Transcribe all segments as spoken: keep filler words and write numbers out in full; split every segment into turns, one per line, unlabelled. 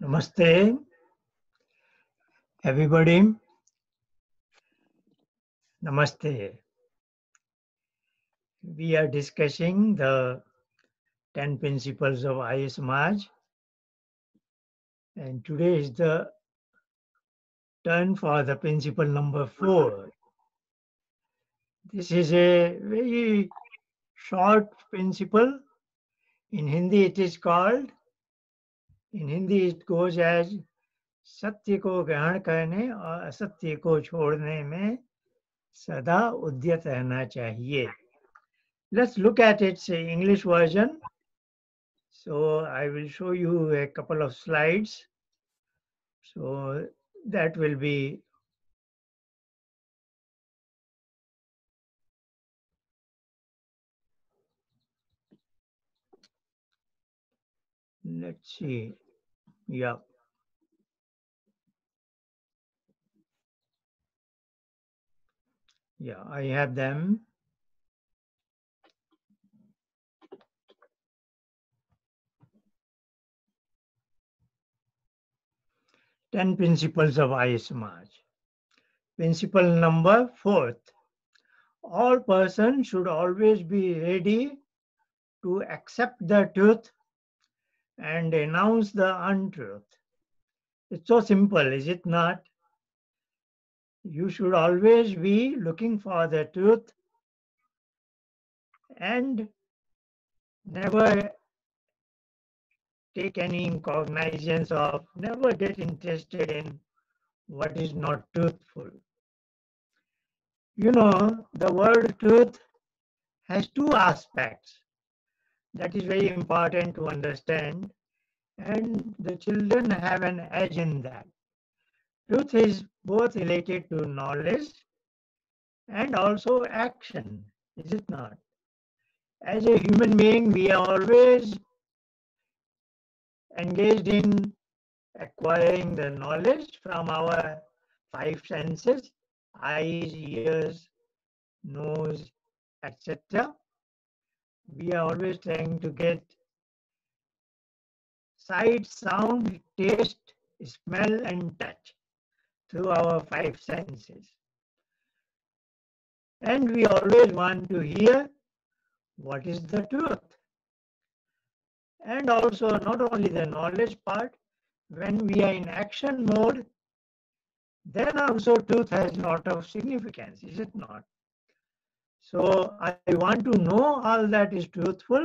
Namaste, everybody. Namaste. We are discussing the ten principles of Arya Samaj, and today is the turn for the principle number four. This is a very short principle. In Hindi, it is called, in Hindi, it goes as सत्य को ग्रहण करने और असत्य को छोड़ने में सदा उद्यत रहना चाहिए. Let's look at its English version. So I will show you a couple of slides. So that will be let's see. Yeah. Yeah, I have them. ten principles of Arya Samaj. Principle number fourth. All persons should always be ready to accept the truth and renounce the untruth. It's so simple, is it not? You should always be looking for the truth and never take any cognizance of, never get interested in what is not truthful. You know, the word truth has two aspects. That is very important to understand, and the children have an edge in that. Truth is both related to knowledge and also action, is it not? As a human being, we are always engaged in acquiring the knowledge from our five senses, eyes, ears, nose, et cetera. We are always trying to get sight, sound, taste, smell, and touch through our five senses. And we always want to hear what is the truth. And also, not only the knowledge part, when we are in action mode, then also truth has a lot of significance, is it not? So I want to know all that is truthful,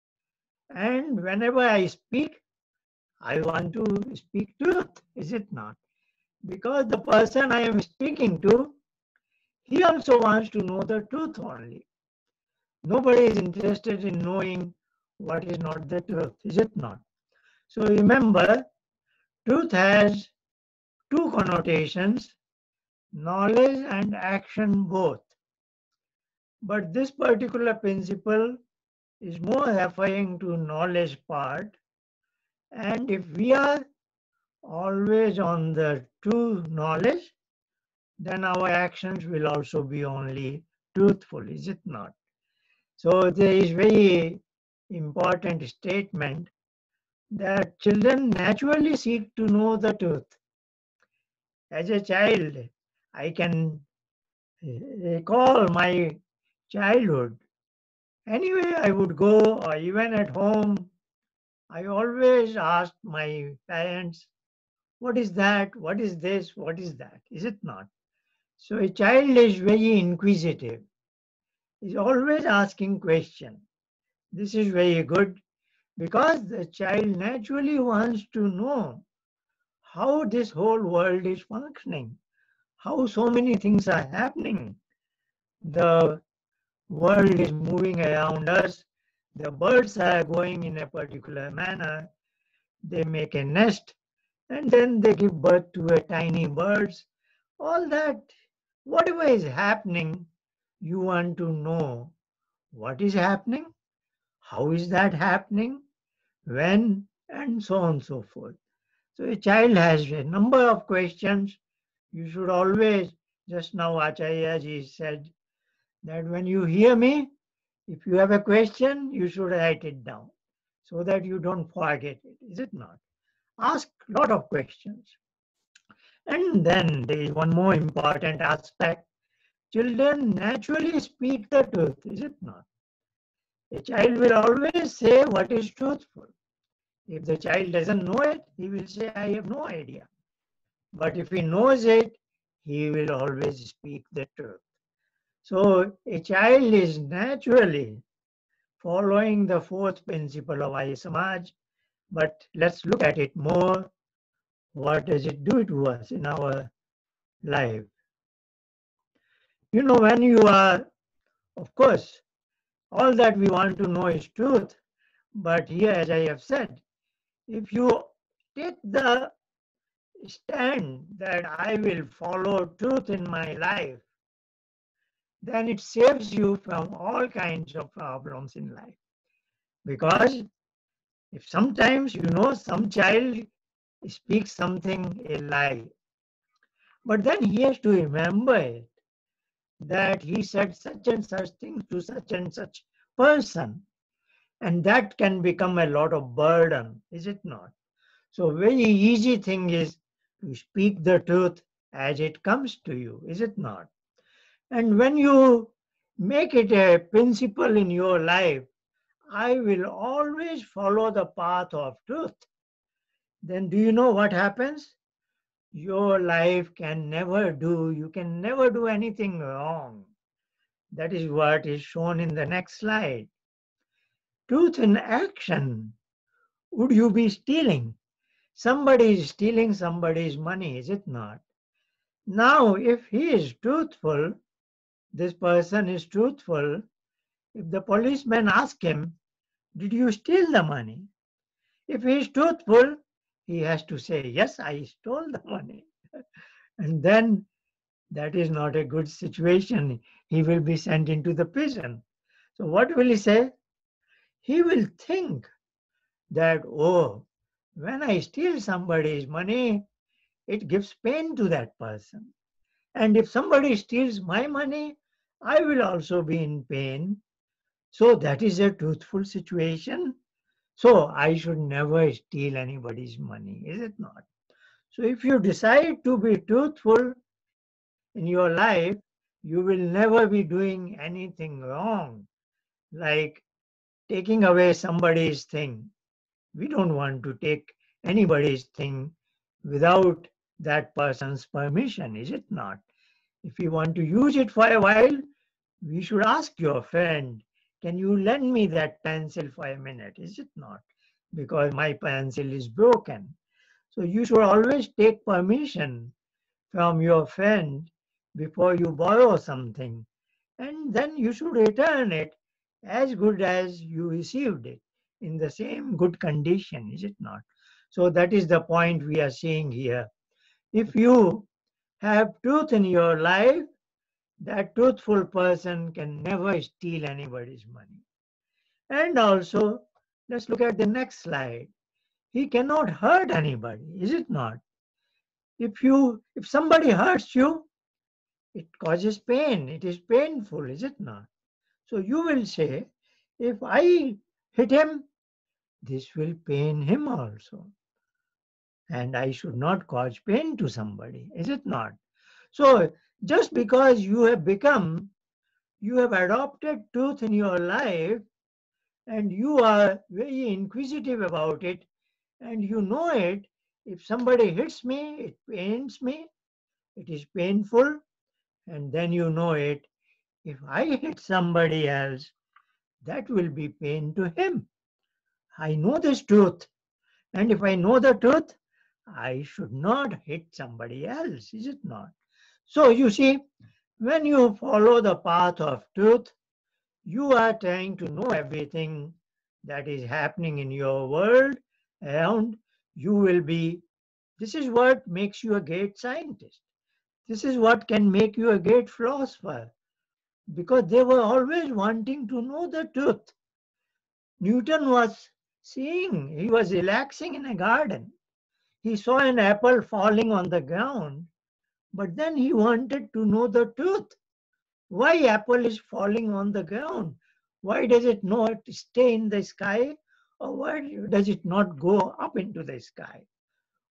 and whenever I speak, I want to speak truth, is it not? Because the person I am speaking to, he also wants to know the truth only. Nobody is interested in knowing what is not the truth, is it not? So remember, truth has two connotations, knowledge and action both. But this particular principle is more referring to knowledge part. And if we are always on the true knowledge, then our actions will also be only truthful, is it not? So there is very important statement that children naturally seek to know the truth. As a child, I can recall my childhood. Anyway, I would go, or even at home, I always asked my parents, what is that? What is this? What is that? Is it not? So a child is very inquisitive. Is always asking questions. This is very good because the child naturally wants to know how this whole world is functioning, how so many things are happening. The world is moving around us. The birds are going in a particular manner. They make a nest and then they give birth to a tiny birds. All that, whatever is happening, you want to know what is happening, how is that happening, when, and so on and so forth. So a child has a number of questions. You should always, just now Acharya ji said that when you hear me, if you have a question, you should write it down so that you don't forget it, is it not? ask a lot of questions. And then there is one more important aspect. Children naturally speak the truth, is it not? A child will always say what is truthful. If the child doesn't know it, he will say, I have no idea. But if he knows it, he will always speak the truth. So a child is naturally following the fourth principle of Arya Samaj, but let's look at it more. What does it do to us in our life? You know, when you are, of course, all that we want to know is truth. But here, as I have said, if you take the stand that I will follow truth in my life, then it saves you from all kinds of problems in life. Because if sometimes, you know, some child speaks something, a lie, but then he has to remember it, that he said such and such things to such and such person. And that can become a lot of burden, is it not? So very easy thing is to speak the truth as it comes to you, is it not? And when you make it a principle in your life, I will always follow the path of truth, then do you know what happens? Your life can never do, you can never do anything wrong. That is what is shown in the next slide. Truth in action. Would you be stealing? Somebody is stealing somebody's money, is it not? Now, if he is truthful, this person is truthful, if the policeman asks him, did you steal the money? If he is truthful, he has to say, yes, I stole the money. And then that is not a good situation. He will be sent into the prison. So what will he say? He will think that, oh, when I steal somebody's money, it gives pain to that person. And if somebody steals my money, I will also be in pain. So that is a truthful situation. So I should never steal anybody's money, is it not? So if you decide to be truthful in your life, you will never be doing anything wrong, like taking away somebody's thing. We don't want to take anybody's thing without that person's permission, is it not? If you want to use it for a while, we should ask your friend, can you lend me that pencil for a minute, is it not? Because my pencil is broken. So you should always take permission from your friend before you borrow something. And then you should return it as good as you received it, in the same good condition, is it not? So that is the point we are seeing here. If you have truth in your life, that truthful person can never steal anybody's money. And also, let's look at the next slide. He cannot hurt anybody, is it not? If you, if somebody hurts you, it causes pain. It is painful, is it not? So you will say, if I hit him, this will pain him also. And I should not cause pain to somebody, is it not? So just because you have become, you have adopted truth in your life, and you are very inquisitive about it, and you know it, if somebody hits me, it pains me, it is painful, and then you know it, if I hit somebody else, that will be pain to him. I know this truth, and if I know the truth, I should not hit somebody else, is it not? So you see, when you follow the path of truth, you are trying to know everything that is happening in your world around. You will be, this is what makes you a great scientist. This is what can make you a great philosopher, because they were always wanting to know the truth. Newton was seeing, he was relaxing in a garden. He saw an apple falling on the ground, but then he wanted to know the truth. Why apple is falling on the ground? Why does it not stay in the sky? Or why does it not go up into the sky?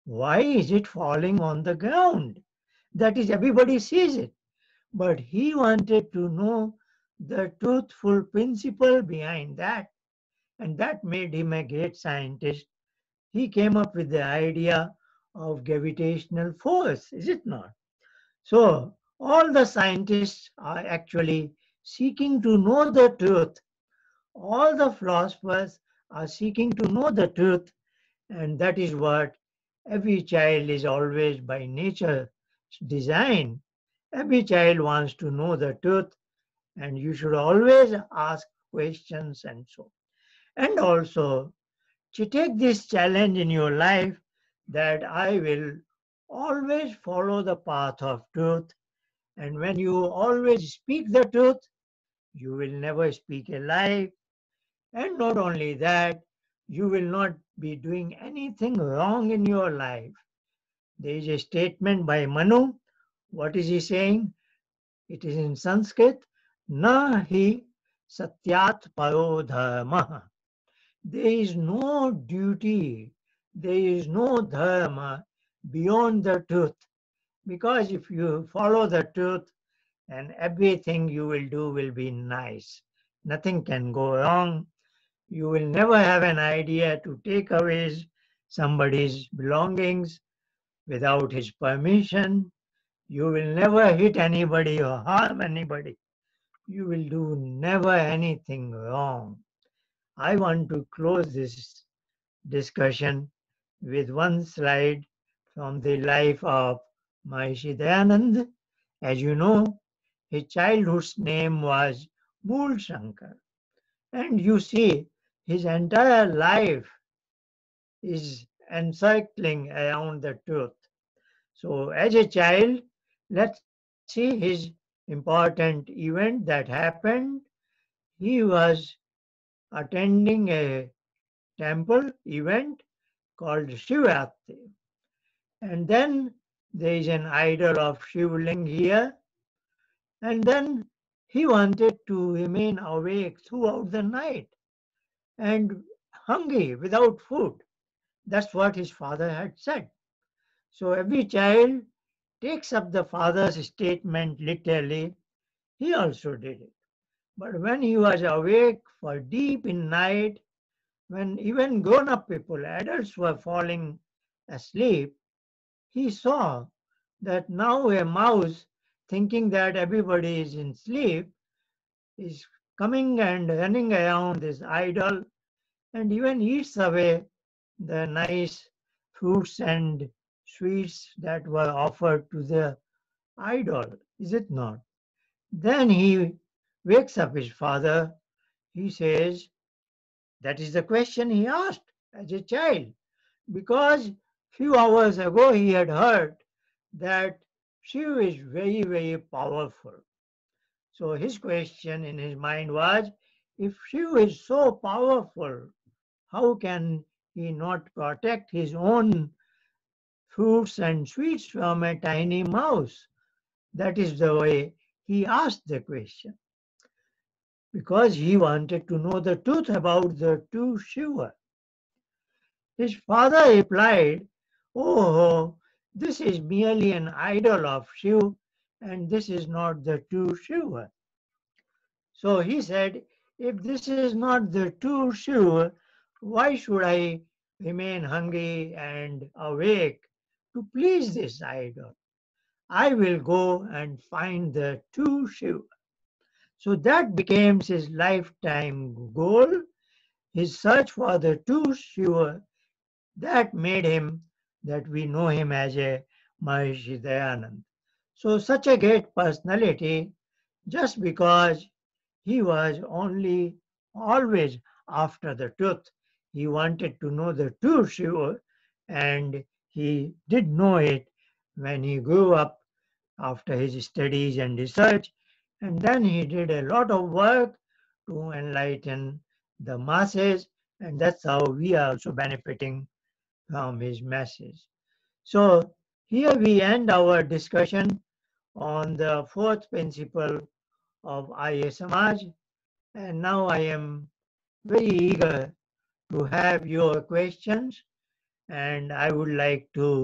Why is it falling on the ground? That is, everybody sees it. But he wanted to know the truthful principle behind that, and that made him a great scientist. He came up with the idea of gravitational force, is it not? So, all the scientists are actually seeking to know the truth. All the philosophers are seeking to know the truth, and that is what every child is always by nature designed. Every child wants to know the truth, and you should always ask questions and so. And also, to take this challenge in your life that I will always follow the path of truth, and when you always speak the truth, you will never speak a lie. And not only that, you will not be doing anything wrong in your life. There is a statement by Manu. What is he saying? It is in Sanskrit. Na hi satyat paro dharma. There is no duty, there is no dharma beyond the truth. Because if you follow the truth, and everything you will do will be nice. Nothing can go wrong. You will never have an idea to take away somebody's belongings without his permission. You will never hit anybody or harm anybody. You will do never anything wrong. I want to close this discussion with one slide from the life of Maharishi Dayanand. As you know, his childhood's name was Mool Shankar. And you see, his entire life is encircling around the truth. So, as a child, let's see his important event that happened. He was attending a temple event called Shivaratri. And then there is an idol of Shivling here. And then he wanted to remain awake throughout the night and hungry without food. That's what his father had said. So every child takes up the father's statement literally. He also did it. But when he was awake for deep in night, when even grown up people, adults were falling asleep, he saw that now a mouse, thinking that everybody is in sleep, is coming and running around this idol and even eats away the nice fruits and sweets that were offered to the idol, is it not? Then he wakes up his father. He says, that is the question he asked as a child, because few hours ago he had heard that Shiv is very, very powerful. So his question in his mind was, if Shiv is so powerful, how can he not protect his own fruits and sweets from a tiny mouse? That is the way he asked the question, because he wanted to know the truth about the true Shiva. His father replied, oh, this is merely an idol of Shiva, and this is not the true Shiva. So he said, if this is not the true Shiva, why should I remain hungry and awake to please this idol? I will go and find the true Shiva. So that became his lifetime goal, his search for the true Shiva. That made him, that we know him as a Maharishi Dayanand. So such a great personality, just because he was only always after the truth. He wanted to know the true Shiva, and he did know it when he grew up after his studies and research. And then he did a lot of work to enlighten the masses, and that's how we are also benefiting from his message. So here we end our discussion on the fourth principle of Arya Samaj, and now I am very eager to have your questions, and I would like to